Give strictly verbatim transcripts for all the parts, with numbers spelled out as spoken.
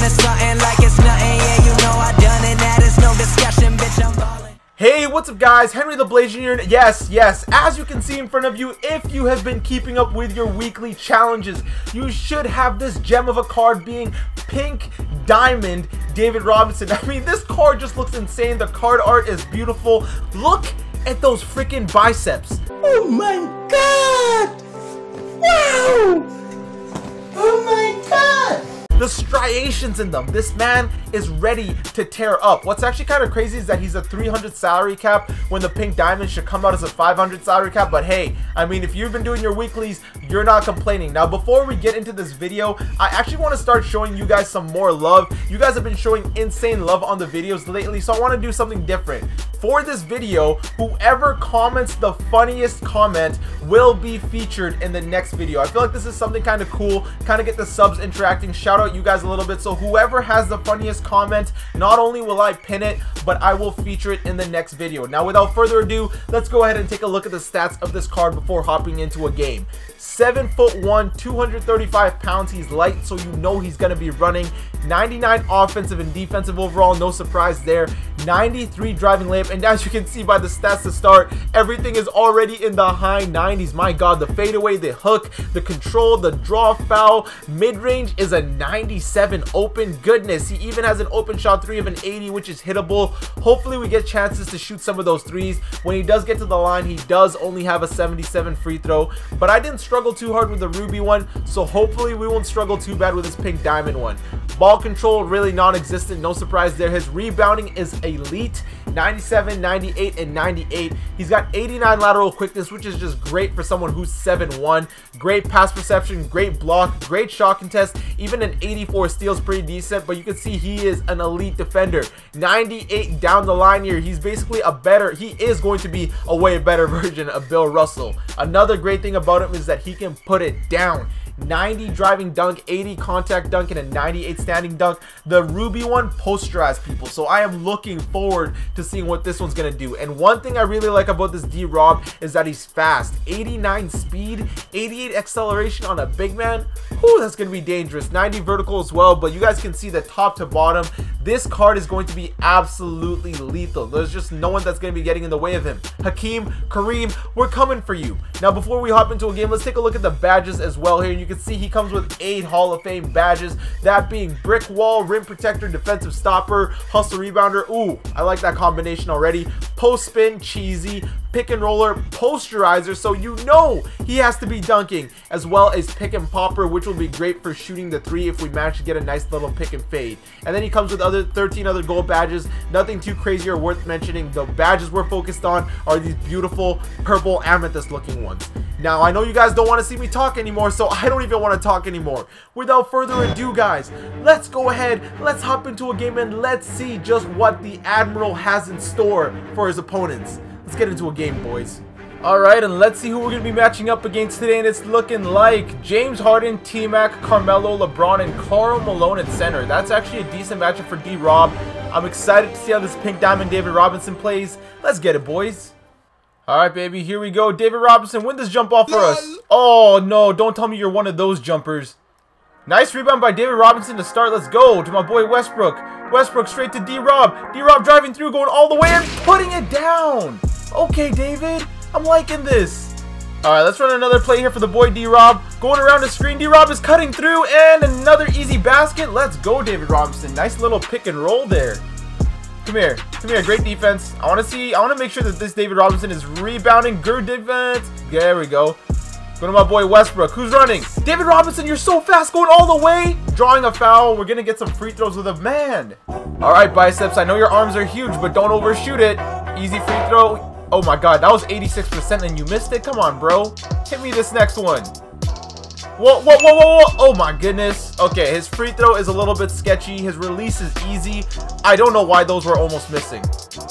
doing something like it's nothing. Yeah, you know I done it. That is no discussion, bitch. I'm ballin'. Hey, what's up guys? Henry the Blazer here. Yes, yes, as you can see in front of you, if you have been keeping up with your weekly challenges, you should have this gem of a card being Pink Diamond David Robinson. I mean, this card just looks insane. The card art is beautiful. Look at those freaking biceps. Oh my god! Wow! Oh my god! The striations in them. This man is ready to tear up. What's actually kind of crazy is that he's a three hundred salary cap when the Pink Diamond should come out as a five hundred salary cap. But hey, I mean, if you've been doing your weeklies, you're not complaining. Now, before we get into this video, I actually want to start showing you guys some more love. You guys have been showing insane love on the videos lately, so I want to do something different. For this video, whoever comments the funniest comment will be featured in the next video. I feel like this is something kind of cool, kind of get the subs interacting, shout out you guys a little bit. So whoever has the funniest comment, not only will I pin it, but I will feature it in the next video. Now, without further ado, let's go ahead and take a look at the stats of this card before hopping into a game. seven foot one, two hundred thirty-five pounds. He's light, so you know he's going to be running. ninety-nine offensive and defensive overall, no surprise there. ninety-three driving layup, and as you can see by the stats to start, everything is already in the high nineties. My god, the fadeaway, the hook, the control, the draw foul, mid-range is a ninety-seven open. Goodness, he even has an open shot three of an eighty, which is hittable. Hopefully we get chances to shoot some of those threes. When he does get to the line, he does only have a seventy-seven free throw, but I didn't struggle too hard with the ruby one, so hopefully we won't struggle too bad with this Pink Diamond one. Ball control really non-existent, no surprise there. His rebounding is elite, ninety-seven, ninety-eight, and ninety-eight. He's got eighty-nine lateral quickness, which is just great for someone who's seven one. Great pass perception, great block, great shot contest. Even an eighty-four steals pretty decent, but you can see he is an elite defender. ninety-eight down the line here. He's basically a better, he is going to be a way better version of Bill Russell. Another great thing about him is that he can put it down. ninety driving dunk, eighty contact dunk, and a ninety-eight standing dunk. The ruby one posterized people, so I am looking forward to seeing what this one's gonna do. And one thing I really like about this D-Rob is that he's fast. eighty-nine speed, eighty-eight acceleration on a big man. Whew, that's gonna be dangerous. ninety vertical as well, but you guys can see that top to bottom, this card is going to be absolutely lethal. There's just no one that's gonna be getting in the way of him. Hakeem, Kareem, we're coming for you. Now, before we hop into a game, let's take a look at the badges as well here. And you can see he comes with eight Hall of Fame badges, that being brick wall, rim protector, defensive stopper, hustle rebounder. Ooh, I like that combination already. Post spin, cheesy, pick and roller, posterizer, so you know he has to be dunking, as well as pick and popper, which will be great for shooting the three if we manage to get a nice little pick and fade. And then he comes with other thirteen other gold badges, nothing too crazy or worth mentioning. The badges we're focused on are these beautiful purple amethyst looking ones. Now, I know you guys don't want to see me talk anymore, so I don't even want to talk anymore. Without further ado, guys, let's go ahead, let's hop into a game, and let's see just what the Admiral has in store for his opponents. Let's get into a game, boys. Alright, and let's see who we're going to be matching up against today, and it's looking like James Harden, T-Mac, Carmelo, LeBron, and Karl Malone at center. That's actually a decent matchup for D-Rob. I'm excited to see how this Pink Diamond David Robinson plays. Let's get it, boys. Alright, baby, here we go. David Robinson, win this jump off for us. Oh, no, don't tell me you're one of those jumpers. Nice rebound by David Robinson to start. Let's go to my boy Westbrook. Westbrook straight to D-Rob. D-Rob driving through, going all the way and putting it down. Okay, David, I'm liking this. Alright, let's run another play here for the boy D-Rob. Going around the screen, D-Rob is cutting through, and another easy basket. Let's go, David Robinson. Nice little pick and roll there. Come here. Come here. Great defense. I want to see. I want to make sure that this David Robinson is rebounding. Good defense. There we go. Go to my boy Westbrook. Who's running? David Robinson, you're so fast. Going all the way. Drawing a foul. We're going to get some free throws with a man. All right, biceps. I know your arms are huge, but don't overshoot it. Easy free throw. Oh, my God. That was eighty-six percent and you missed it? Come on, bro. Hit me this next one. Whoa, whoa, whoa, whoa, whoa. Oh, my goodness. Okay, his free throw is a little bit sketchy. His release is easy. I don't know why those were almost missing.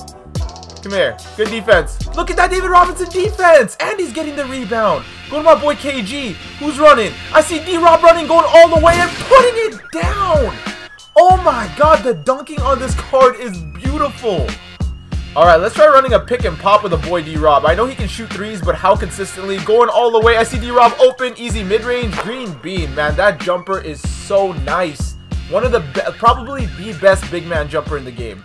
Come here. Good defense. Look at that David Robinson defense. And he's getting the rebound. Go to my boy K G. Who's running? I see D-Rob running, going all the way and putting it down. Oh, my God. The dunking on this card is beautiful. Alright, let's try running a pick and pop with a boy D-Rob. I know he can shoot threes, but how consistently? Going all the way. I see D-Rob open, easy mid-range, green bean. Man, that jumper is so nice. One of the be probably the best big man jumper in the game.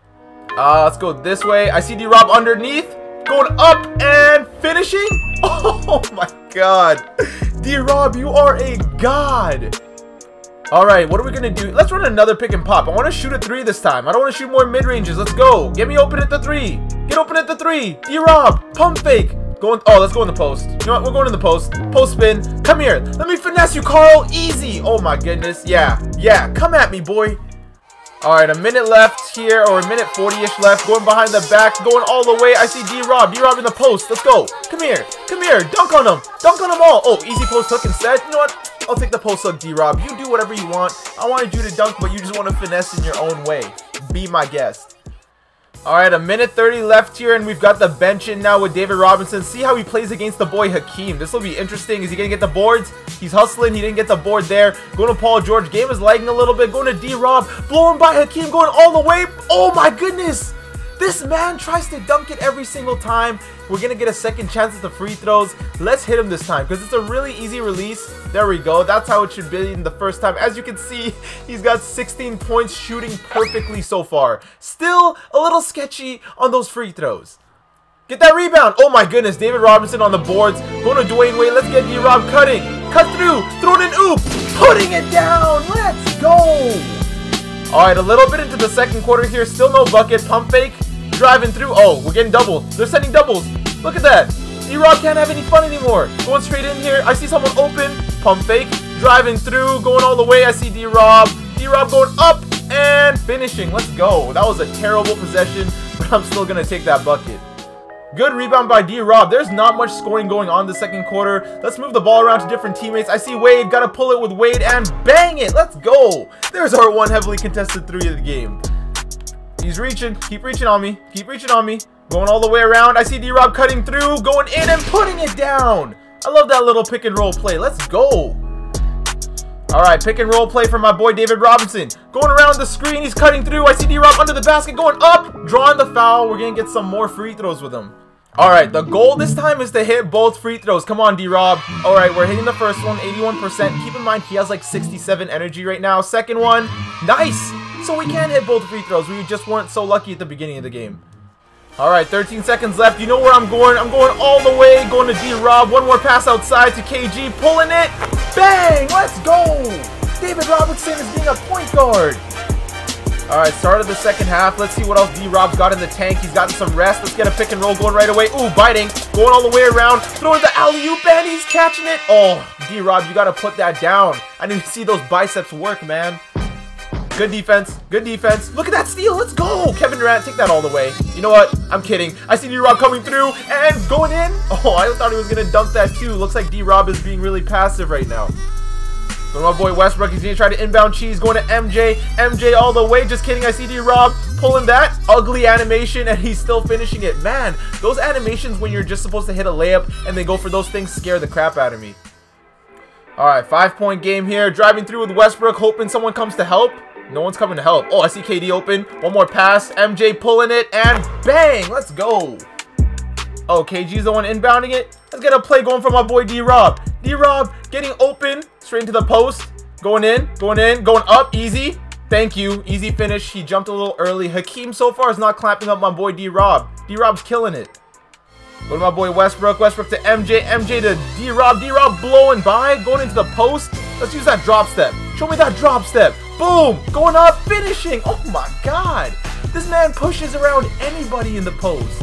Uh, let's go this way. I see D-Rob underneath. Going up and finishing. Oh my god. D-Rob, you are a god. Alright, what are we going to do? Let's run another pick and pop. I want to shoot a three this time. I don't want to shoot more mid-ranges. Let's go. Get me open at the three. Get open at the three. D-Rob, pump fake. Going, oh, let's go in the post. You know what? We're going in the post. Post spin. Come here. Let me finesse you, Carl. Easy. Oh my goodness. Yeah. Yeah. Come at me, boy. Alright, a minute left here, or a minute forty-ish left. Going behind the back. Going all the way. I see D-Rob. D-Rob in the post. Let's go. Come here. Come here. Dunk on him. Dunk on them all. Oh, easy post hook instead. You know what? I'll take the post hook, D-Rob. You do whatever you want. I wanted you to dunk, but you just want to finesse in your own way. Be my guest. Alright, a minute thirty left here, and we've got the bench in now with David Robinson. See how he plays against the boy Hakeem. This will be interesting. Is he going to get the boards? He's hustling. He didn't get the board there. Going to Paul George. Game is lagging a little bit. Going to D-Rob. Blowing by Hakeem. Going all the way. Oh my goodness. This man tries to dunk it every single time. We're going to get a second chance at the free throws. Let's hit him this time because it's a really easy release. There we go. That's how it should be in the first time. As you can see, he's got sixteen points, shooting perfectly so far. Still a little sketchy on those free throws. Get that rebound. Oh my goodness. David Robinson on the boards. Going to Dwayne Wade. Let's get D-Rob cutting. Cut through. Throw it in. Oop. Putting it down. Let's go. All right, a little bit into the second quarter here. Still no bucket. Pump fake. Driving through. Oh, we're getting double. They're sending doubles. Look at that. D-Rob can't have any fun anymore. Going straight in here. I see someone open. Pump fake. Driving through. Going all the way. I see D-Rob. D-Rob going up and finishing. Let's go. That was a terrible possession, but I'm still going to take that bucket. Good rebound by D-Rob. There's not much scoring going on the second quarter. Let's move the ball around to different teammates. I see Wade. Got to pull it with Wade and bang it. Let's go. There's our one heavily contested three of the game. He's reaching. Keep reaching on me. Keep reaching on me. Going all the way around. I see D-Rob cutting through. Going in and putting it down. I love that little pick and roll play. Let's go. All right, pick and roll play for my boy David Robinson. Going around the screen. He's cutting through. I see D-Rob under the basket. Going up. Drawing the foul. We're going to get some more free throws with him. All right, the goal this time is to hit both free throws. Come on, D-Rob. All right, we're hitting the first one, eighty-one percent. Keep in mind, he has like sixty-seven energy right now. Second one, nice. So we can hit both free throws. We just weren't so lucky at the beginning of the game. All right, thirteen seconds left. You know where I'm going. I'm going all the way, going to D-Rob. One more pass outside to K G, pulling it. Bang, let's go. David Robinson is being a point guard. All right, start of the second half. Let's see what else D-Rob's got in the tank. He's gotten some rest. Let's get a pick and roll going right away. Ooh, biting. Going all the way around. Throwing the alley-oop, and he's catching it. Oh, D-Rob, you got to put that down. I need to see those biceps work, man. Good defense. Good defense. Look at that steal. Let's go. Kevin Durant, take that all the way. You know what? I'm kidding. I see D-Rob coming through and going in. Oh, I thought he was going to dunk that too. Looks like D-Rob is being really passive right now. Going to my boy Westbrook. He's going to try to inbound cheese. Going to M J. M J all the way. Just kidding. I see D-Rob pulling that ugly animation, and he's still finishing it. Man, those animations when you're just supposed to hit a layup and then go for those things scare the crap out of me. All right, five-point game here. Driving through with Westbrook, hoping someone comes to help. No one's coming to help. Oh, I see K D open. One more pass. M J pulling it, and bang! Let's go. Oh, K G's the one inbounding it. Let's get a play going for my boy D-Rob. D-Rob getting open. Straight into the post. Going in. Going in. Going up. Easy. Thank you. Easy finish. He jumped a little early. Hakeem so far is not clamping up my boy D-Rob. D-Rob's killing it. Go to my boy Westbrook. Westbrook to M J. M J to D-Rob. D-Rob blowing by. Going into the post. Let's use that drop step. Show me that drop step. Boom. Going up. Finishing. Oh my God. This man pushes around anybody in the post.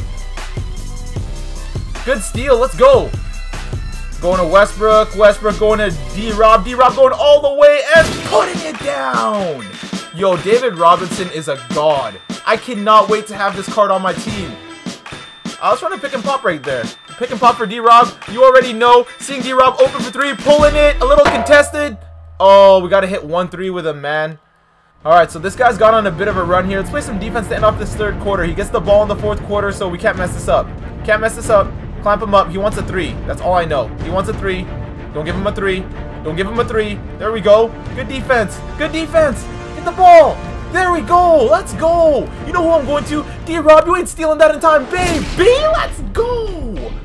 Good steal. Let's go. Going to Westbrook. Westbrook going to D-Rob. D-Rob going all the way and putting it down. Yo, David Robinson is a god. I cannot wait to have this card on my team. I was trying to pick and pop right there. Pick and pop for D-Rob. You already know. Seeing D-Rob open for three. Pulling it. A little contested. Oh, we got to hit one three with him, man. All right, so this guy's got on a bit of a run here. Let's play some defense to end off this third quarter. He gets the ball in the fourth quarter, so we can't mess this up. Can't mess this up. Clamp him up. He wants a three. That's all I know. He wants a three. Don't give him a three. Don't give him a three. There we go. Good defense. Good defense. Get the ball. There we go. Let's go. You know who I'm going to? D-Rob, you ain't stealing that in time. Baby, let's go.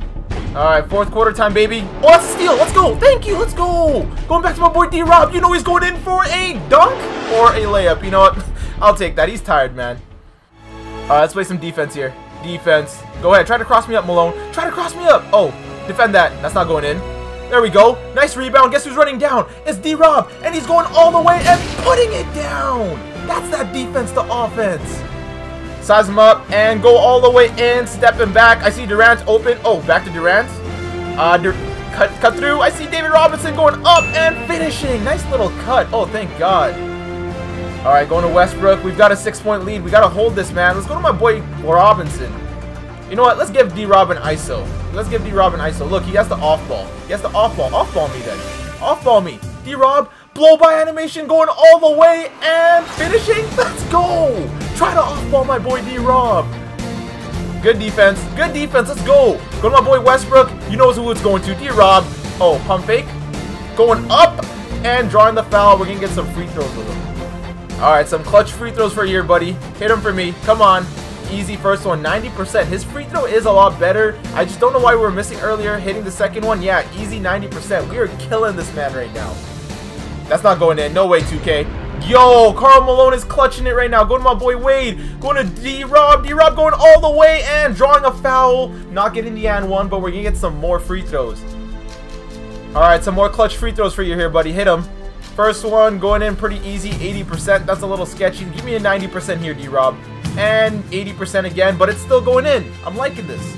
Alright, fourth quarter time, baby. Oh, that's a steal. Let's go. Thank you. Let's go. Going back to my boy D-Rob. You know he's going in for a dunk or a layup. You know what? I'll take that. He's tired, man. Alright, let's play some defense here. Defense. Go ahead. Try to cross me up, Malone. Try to cross me up. Oh, defend that. That's not going in. There we go. Nice rebound. Guess who's running down? It's D-Rob. And he's going all the way and putting it down. That's that defense to offense. Size him up and go all the way in. Stepping back. I see Durant open. Oh, back to Durant. Uh, Dur cut, cut through. I see David Robinson going up and finishing. Nice little cut. Oh, thank God. All right, going to Westbrook. We've got a six-point lead. We got to hold this, man. Let's go to my boy Robinson. You know what? Let's give D-Rob an I S O. Let's give D-Rob an I S O. Look, he has the off-ball. He has the off-ball. Off-ball me then. Off-ball me. D-Rob, blow-by animation going all the way and finishing. Let's go. Try to off-ball my boy D-Rob. Good defense. Good defense. Let's go. Go to my boy Westbrook. You know who it's going to. D-Rob. Oh, pump fake. Going up and drawing the foul. We're going to get some free throws with him. All right, some clutch free throws for you, buddy. Hit him for me. Come on. Easy first one. ninety percent. His free throw is a lot better. I just don't know why we were missing earlier. Hitting the second one. Yeah, easy ninety percent. We are killing this man right now. That's not going in. No way, two K. Yo, Karl Malone is clutching it right now. Going to my boy Wade. Going to D-Rob. D-Rob going all the way and drawing a foul. Not getting the and one, but we're going to get some more free throws. All right, some more clutch free throws for you here, buddy. Hit him. First one going in pretty easy. eighty percent. That's a little sketchy. Give me a ninety percent here, D-Rob. And eighty percent again, but it's still going in. I'm liking this.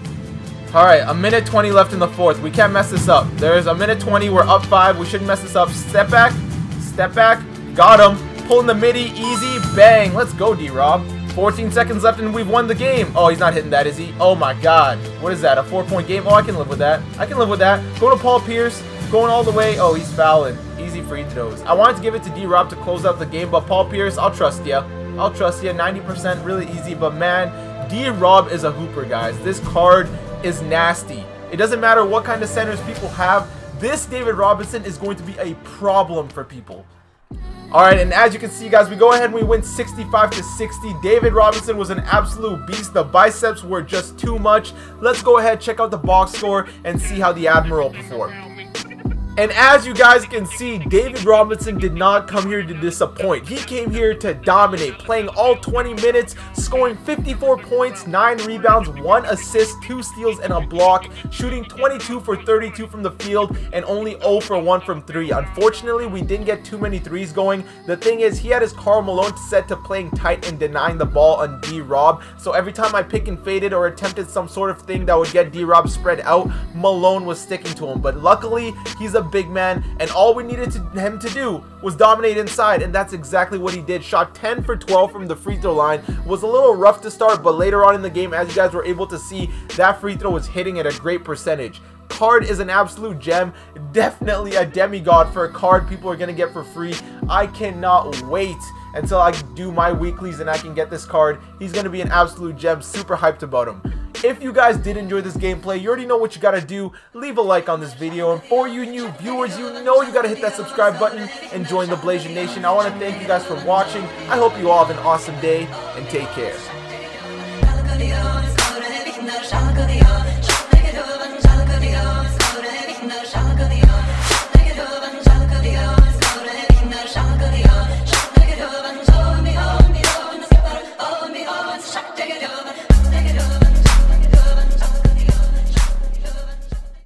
All right, a minute twenty left in the fourth. We can't mess this up. There's a minute twenty. We're up five. We shouldn't mess this up. Step back. Step back. Got him. Pulling the midi. Easy. Bang. Let's go, D-Rob. fourteen seconds left and we've won the game. Oh, he's not hitting that, is he? Oh, my God. What is that? A four-point game? Oh, I can live with that. I can live with that. Going to Paul Pierce. Going all the way. Oh, he's fouling. Easy free throws. I wanted to give it to D-Rob to close out the game, but Paul Pierce, I'll trust you. I'll trust you. ninety percent, really easy. But, man, D-Rob is a hooper, guys. This card is nasty. It doesn't matter what kind of centers people have. This David Robinson is going to be a problem for people. Alright, and as you can see, guys, we go ahead and we win sixty-five to sixty. David Robinson was an absolute beast. The biceps were just too much. Let's go ahead, check out the box score, and see how the Admiral performed. And as you guys can see, David Robinson did not come here to disappoint. He came here to dominate, playing all twenty minutes, scoring fifty-four points, nine rebounds, one assist, two steals, and a block, shooting twenty-two for thirty-two from the field, and only zero for one from three. Unfortunately, we didn't get too many threes going. The thing is, he had his Karl Malone set to playing tight and denying the ball on D-Rob. So every time I pick and faded or attempted some sort of thing that would get D-Rob spread out, Malone was sticking to him. But luckily, he's a big man, and all we needed to, him to do was dominate inside, and that's exactly what he did. Shot ten for twelve from the free throw line. Was a little rough to start, but later on in the game, as you guys were able to see, that free throw was hitting at a great percentage. Card is an absolute gem. Definitely a demigod for a card people are going to get for free. I cannot wait until I do my weeklies and I can get this card. He's going to be an absolute gem. Super hyped about him. If you guys did enjoy this gameplay, you already know what you got to do. Leave a like on this video. And for you new viewers, you know you got to hit that subscribe button and join the Blasian Nation. I want to thank you guys for watching. I hope you all have an awesome day and take care.